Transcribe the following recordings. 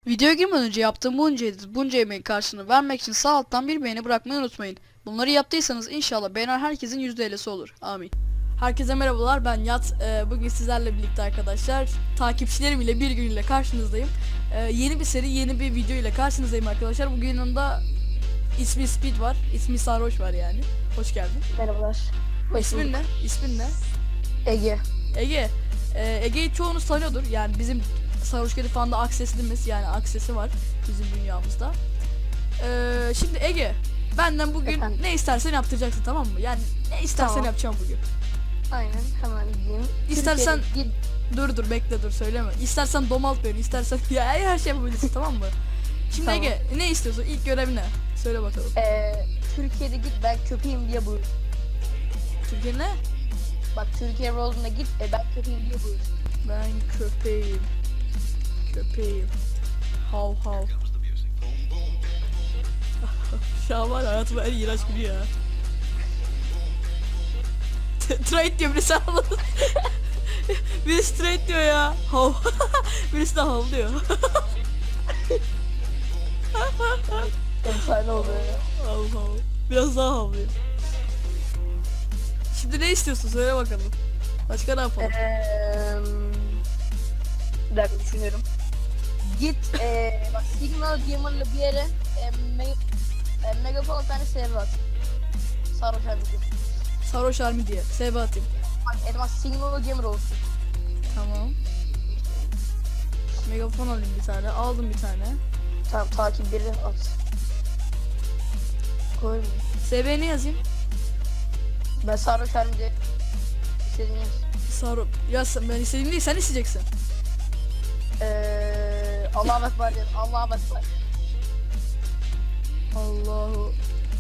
Videoya girmeden önce yaptığım bunca emeğin karşılığını vermek için sağ alttan bir beğeni bırakmayı unutmayın. Bunları yaptıysanız inşallah beğenen herkesin %50'si olur. Amin. Herkese merhabalar, ben Yat. Bugün sizlerle birlikte arkadaşlar takipçilerim ile bir gün ile karşınızdayım. Yeni bir seri, yeni bir video ile karşınızdayım arkadaşlar. Bugün yanında ismi Speed var, ismi Sarhoş var yani. Hoş geldin. Merhabalar. İsmin ne? İsmin ne? Ege. Ege. Ege'yi çoğunuz tanıyordur. Yani bizim Sarhoş Kedi falan da akseslimiz, yani aksesi var bizim dünyamızda. Şimdi Ege, benden bugün Efendim? ne istersen yaptıracaksın, tamam mı? Yani ne istersen Tamam. yapacağım bugün. Aynen, hemen gideyim. İstersen Türkiye'de dur bekle, dur söyleme. İstersen domalt beni, istersen ya her şey yapabilirsin, tamam mı? Şimdi Tamam. Ege, ne istiyorsun? İlk görev ne? Söyle bakalım. Türkiye'de git, ben köpeğim diye buyur. Türkiye ne? Bak, Türkiye Road'una git, ben köpeğim diye buyur. Ben köpeğim. Köpeğim. Hav hav. Şu an var ya, hayatımda en iğrenç günü ya. Straight diyor birisi, anladın. Biri straight diyor ya. Hav. Birisi de hav diyor. Efsane oldu ya. Hav hav. Biraz daha havlıyor. Şimdi ne istiyorsun, söyle bakalım. Başka ne yapalım? Bir dakika düşünüyorum. Git, bak Signal Gamer'la bir yere Megafon tane save at. Sarhoş abi diyor. Sarhoş Army diye. Sebe atayım. Bak, Edman Signal Gamer olsun. Tamam. Megafon alayım bir tane. Aldım bir tane. Tamam, takip biri at. Koy mu? SB ne yazayım? Ben Sarhoş abi diye istediğini yaz. Sarhoş. Ya ben istediğim değil, sen isteyeceksin. Allah'a ekber diyelim. Allah'a ekber. Allahu.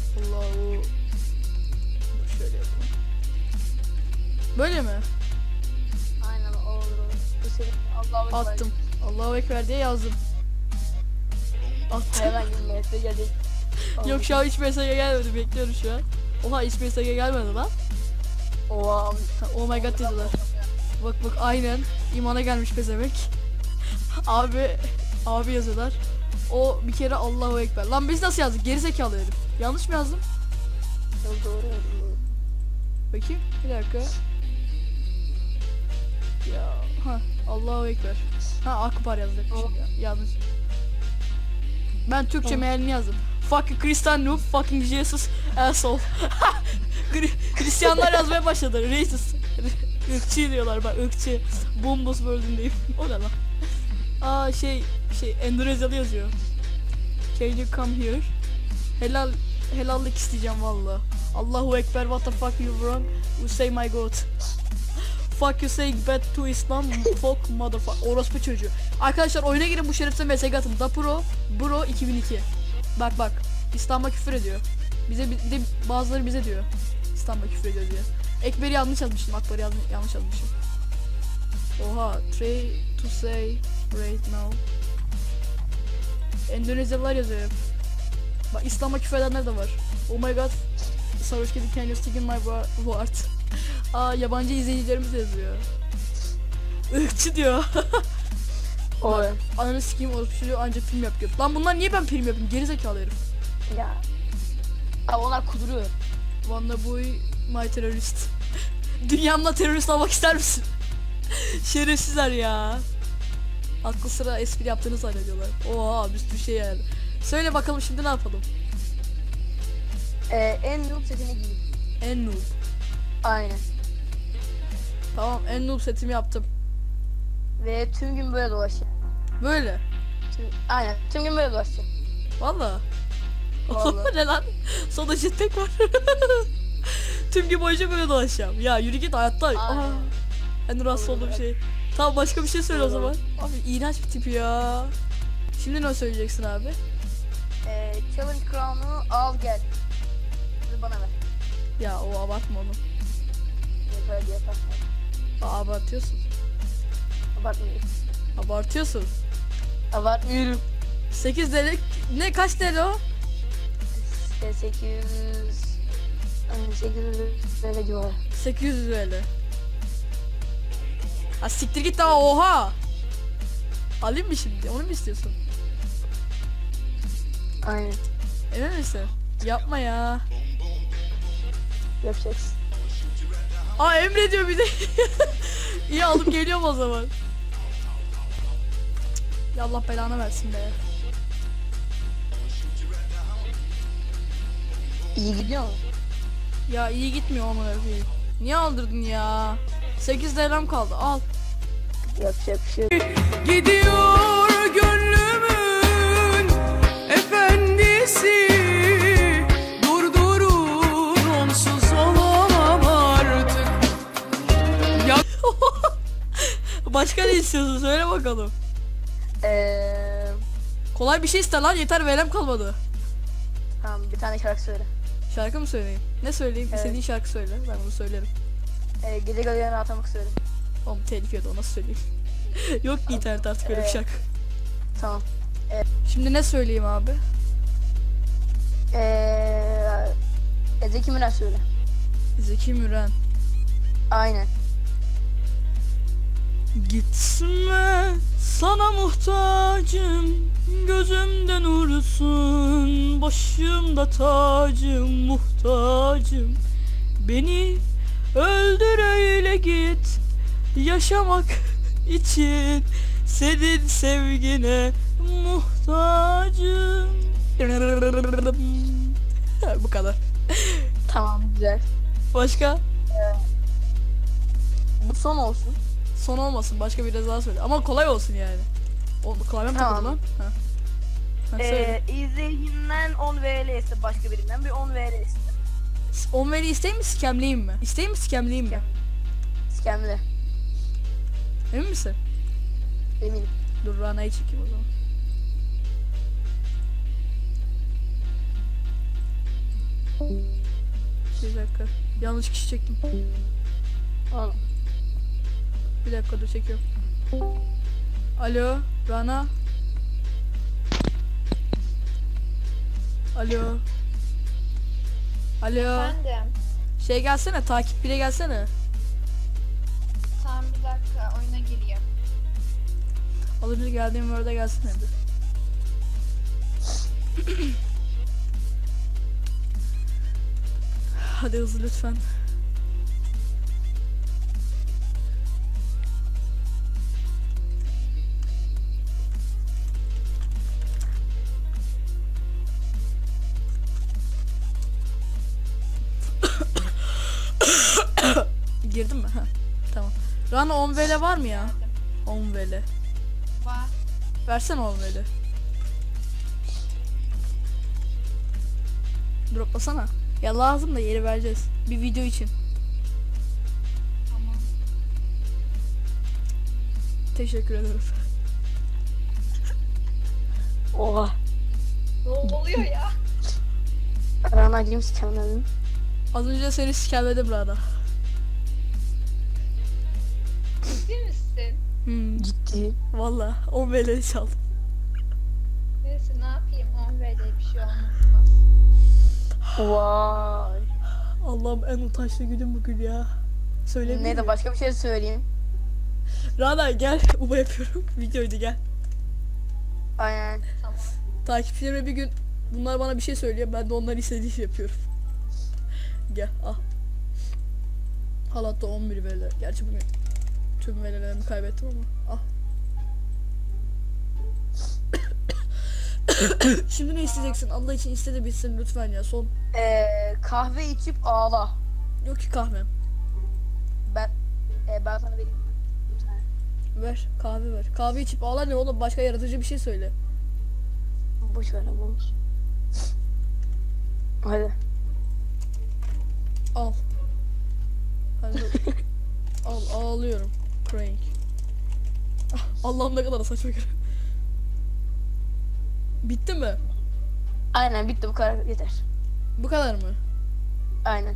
Şöyle yapalım. Böyle mi? Aynen, olur. Bu senin Allah'a ekber. Attım. Allahu Ekber diye yazdım. Attım. Hemen gülmeye gelecek. Yok, şu an hiç mesaj gelmedi. Bekliyorum şu an. Oha, hiç mesaj gelmedi lan. Oha. Ha, oh my god dediler. Bak aynen. İmana gelmiş pezemek. Abi yazıyorlar. O bir kere Allahu Ekber. Lan biz nasıl yazdık? Gerizekalı herif. Yanlış mı yazdım? Doğru. Bakayım. Bir dakika. Ya Allahu Ekber. Akbar yazdık. Yanlış. Ben Türkçe mealini yazdım. Fucking Christian noob, fucking Jesus asshole. Hristiyanlar yazmaya başladı. Racist. Irkçı diyorlar, bak ırkçı. Bombos bölümündeyim. O ne lan? Endonezyalı yazıyor. Can you come here? Helallik isteyeceğim valla. Allahu Ekber, what the fuck you wrong? You say my god. Fuck you saying bad to Islam, fuck motherfucker. Orospu çocuğu. Arkadaşlar, oyuna girin, bu şerefsize mesaj atın. Dapro Bro 2002. Bak. İslam'a küfür ediyor. Bize de bazıları bize diyor. İslam'a küfür ediyor diye. Ekber'i yanlış yazmışım. Akbar'ı yanlış yazmışım. Oha. Try to say right now. Endonezyalılar yazıyor hep. Bak, İslam'a küfür edenler de var. Oh my god. Sarhoş Kedi, can you stick in my word? Yabancı izleyicilerimiz yazıyor. Irkçı diyor. Oy. Ananı sikeyim, orospu çocuğu ancak film yapıyor. Lan bunlar niye ben film yapayım? Gerizekalı herif. Ya. Abi onlar kuduruyor. Wanna boy my terörist. Dünyamda terörist olmak ister misin? Şerefsizler ya. Aklı sıra espri yaptığını zannediyorlar. Oha, bir şey yani. Söyle bakalım, şimdi ne yapalım? En noob setini giy. En noob. Aynen. Tamam, en noob setimi yaptım. Ve tüm gün böyle dolaşacak. Böyle. Aynen. Tüm gün böyle dolaşacak. Valla. Vallahi. Ne lan? Sonunda jetpack var. Tüm gün boyunca böyle dolaşacağım. Ya yürü git, hayatta. Aynen. En rahatsız olduğum şey. Tamam, başka bir şey söyle o zaman. Abi iğrenç bir tip ya. Şimdi ne söyleyeceksin abi? Challenge Crown'u al gel. Bunu bana ver. Ya o abartma onu. Böyle diye yaparsın. Abartıyorsun. Abartmıyorum. Abartıyorsun. Abartmıyorum. 8 delik ne, kaç TL o? 800 böyle civarı. 800 TL. Ha siktir git daha, oha. Alayım mı şimdi? Onu mu istiyorsun? Aynen. Emin misin? Yapma ya. Yapacaksın. Aa Emre diyor bir de. İyi alıp geliyorum o zaman. Ya Allah belanı versin be. İyi gidiyor mu? Ya iyi gitmiyor ama öyle. Niye aldırdın ya? 8 TL'm kaldı al. Yapacak bir şey yok. Gidiyor gönlümün efendisi. Durdurun onsuz olamam artık. Ya başka ne istiyorsun söyle bakalım. Kolay bir şey iste lan yeter verem kalmadı. Tamam bir tane şarkı söyle. Şarkı mı söyleyeyim? Ne söyleyeyim? Evet. İstediğin şarkı söyle. Ben bunu söylerim. Gece gölgelerine atamak söyle. Oğlum tehlikeli o nasıl söyleyeyim? Yok ki internet artık öyle bir şarkı. Tamam. Şimdi ne söyleyeyim abi? Zeki Müren söyle. Zeki Müren. Aynen. Gitme sana muhtacım, gözümden nursun, başımda tacım, muhtacım. Beni öldür öyle git, yaşamak için senin sevgine muhtacım. Bu kadar. Tamam güzel. Başka? Bu son olsun. Son olmasın başka biraz daha söyle ama kolay olsun yani. O klavyem Tamam. takıldı lan. Ha. Ha, söyle. İzleyicinden 10 VL iste başka birinden bir 10 VL iste. 10 veri isteyeyim mi skemleyeyim mi? İsteyeyim mi skemleyeyim mi? Skemle. Emin misin? Eminim. Dur Rana'yı çekeyim o zaman. Bir dakika. Yanlış kişi çektim. Al. Bir dakika dur çekiyorum. Alo Rana. Alo. Alo. Efendim. Şey gelsene takip bile gelsene. Tamam bir dakika oyuna gireyim. Az önce geldiğim Word'a gelsene bir. Hadi hızlı lütfen. Girdin mi? Ha. Tamam. Rana 10 VL var mı ya? 10 VL. Var. Versene 10 VL. Droplasana. Ya lazım da yeri vereceğiz. Bir video için. Tamam. Teşekkür ederim. Oha. Ne oluyor ya? Rana'cığım skemledim. Az önce seni sikerledim Rana. Ciddi misin? Ciddi. Valla 10 VL çaldım. Neyse ne yapayım 10 VL bir şey olmaz. Vay. Allah'ım en utançlı günüm bugün ya. Söylemeyeyim Ne de mi? başka bir şey söyleyeyim. Rana gel. Uba yapıyorum. Videoydu gel. Aynen. Tamam. Takipçilerime bir gün bunlar bana bir şey söylüyor. Ben de onların istediği şey yapıyorum. Gel al. Halat'ta 11 VL. Gerçi bugün tüm VL'lerimi kaybettim ama al. Şimdi ne isteyeceksin? Allah için iste de bitsin lütfen ya. Son. Kahve içip ağla. Yok ki kahvem. Ben sana vereyim. Bir tane. Ver kahve ver. Kahve içip ağla ne oğlum? Başka yaratıcı bir şey söyle. Boş ver ama olsun. Hadi. Al. Hadi. Al ağlıyorum. Crank. Ah, Allah'ım ne kadar saçma göre. Bitti mi? Aynen bitti bu kadar yeter. Bu kadar mı? Aynen.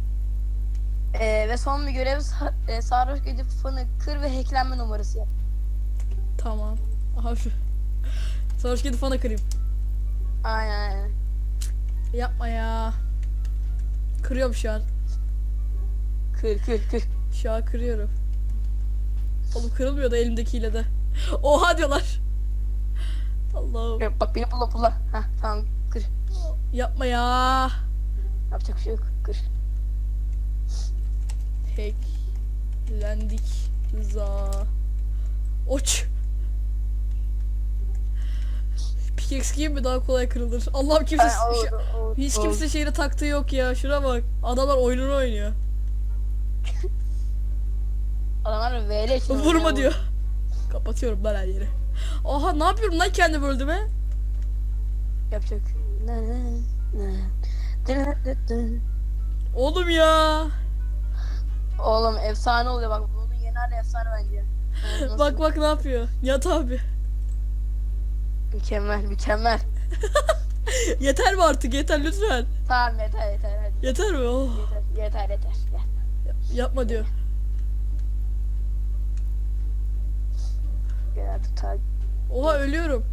Ve son bir görev sarhoş gece fanı kır ve hacklenme numarası yap. Tamam. Abi. Sarhoş kedi fana kırayım. Aynen. Yapma ya. Kırıyorum şu an. Kır. Şu an kırıyorum. Oğlum kırılmıyor da elimdekiyle de. Oha diyorlar. Allah'ım. Bak beni pulla. Heh tamam Yapma ya. Yapacak bir şey yok. Kır. Hacklendik. Za. Oç. Pickaxe giyeyim mi daha kolay kırılır. Allah'ım kimse hiç kimse şeyine taktığı yok ya. Şuna bak. Adamlar oyununu oynuyor. Adamlar VL için Vurma oynuyor. diyor. Kapatıyorum ben her yeri. Aha ne yapıyorum lan kendi böldüme? Yapacak. Oğlum ya. Oğlum efsane oluyor bak. Bunun yeni hali efsane bence. Nasıl? Bak bak ne yapıyor. Yat abi. Mükemmel mükemmel. Yeter mi artık? Yeter lütfen. Tamam yeter hadi. Yeter mi? Oh. Yeter. Gel. Yapma diyor. Gel artık tak. Oha ölüyorum.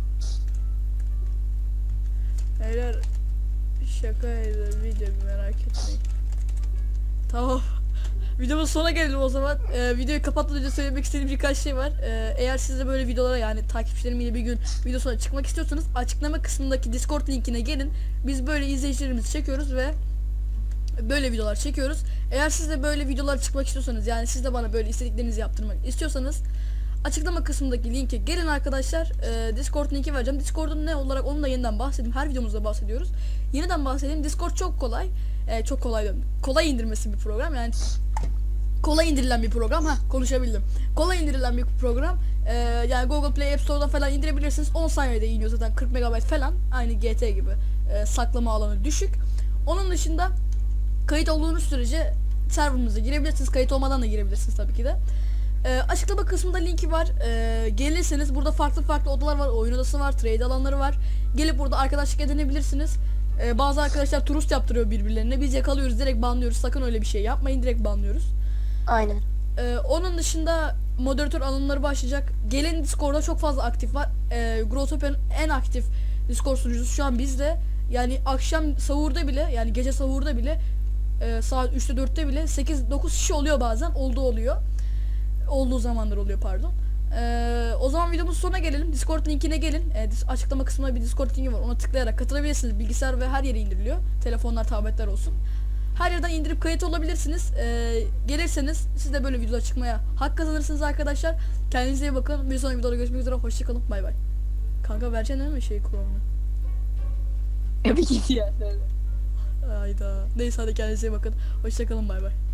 Beyler şakaydı video merak etmeyin. Tamam. Videomuzun sonuna gelelim o zaman. Videoyu kapatmadan önce söylemek istediğim birkaç şey var. Eğer siz de böyle videolara yani takipçilerim yine bir gün video sonra çıkmak istiyorsanız açıklama kısmındaki Discord linkine gelin. Biz böyle izleyicilerimizi çekiyoruz ve böyle videolar çekiyoruz. Eğer siz de böyle videolar çıkmak istiyorsanız yani siz de bana böyle istediklerinizi yaptırmak istiyorsanız açıklama kısmındaki linke gelin arkadaşlar. Discord linki vereceğim. Discord'un ne olarak onu da yeniden bahsedeyim. Her videomuzda bahsediyoruz. Yeniden bahsedeyim. Discord çok kolay. Çok kolay diyorum. Kolay indirmesi bir program. Yani kolay indirilen bir program. Konuşabildim. Kolay indirilen bir program. Yani Google Play App Store'dan falan indirebilirsiniz. 10 saniyede iniyor zaten 40 MB falan. Aynı GT gibi. Saklama alanı düşük. Onun dışında kayıt olduğunuz sürece serverımıza girebilirsiniz. Kayıt olmadan da girebilirsiniz tabii ki de. Açıklama kısmında linki var. Gelirseniz burada farklı odalar var. Oyun odası var. Trade alanları var. Gelip burada arkadaşlık edinebilirsiniz. Bazı arkadaşlar turist yaptırıyor birbirlerine. Biz yakalıyoruz. Direkt banlıyoruz. Sakın öyle bir şey yapmayın. Direkt banlıyoruz. Aynen. Onun dışında moderatör alanları başlayacak. Gelin Discord'da çok fazla aktif var. Growtopia'nın en aktif Discord sunucusu şu an bizde. Yani akşam sahurda bile yani gece sahurda bile saat 3'te 4'te bile 8-9 kişi oluyor bazen. Oluyor. Olduğu zamanlar oluyor pardon. O zaman videomuzun sonuna gelelim. Discord linkine gelin. Açıklama kısmında bir Discord linki var. Ona tıklayarak katılabilirsiniz. Bilgisayar ve her yere indiriliyor. Telefonlar, tabletler olsun. Her yerden indirip kayıt olabilirsiniz. Gelirseniz siz de böyle videolar çıkmaya hak kazanırsınız arkadaşlar. Kendinize iyi bakın. Bir sonraki videoda görüşmek üzere. Hoşçakalın. Bay bay. Kanka vereceksin değil mi Chrome'unu? Bir git ya. Hayda. Neyse hadi kendinize iyi bakın. Hoşçakalın. Bay bay.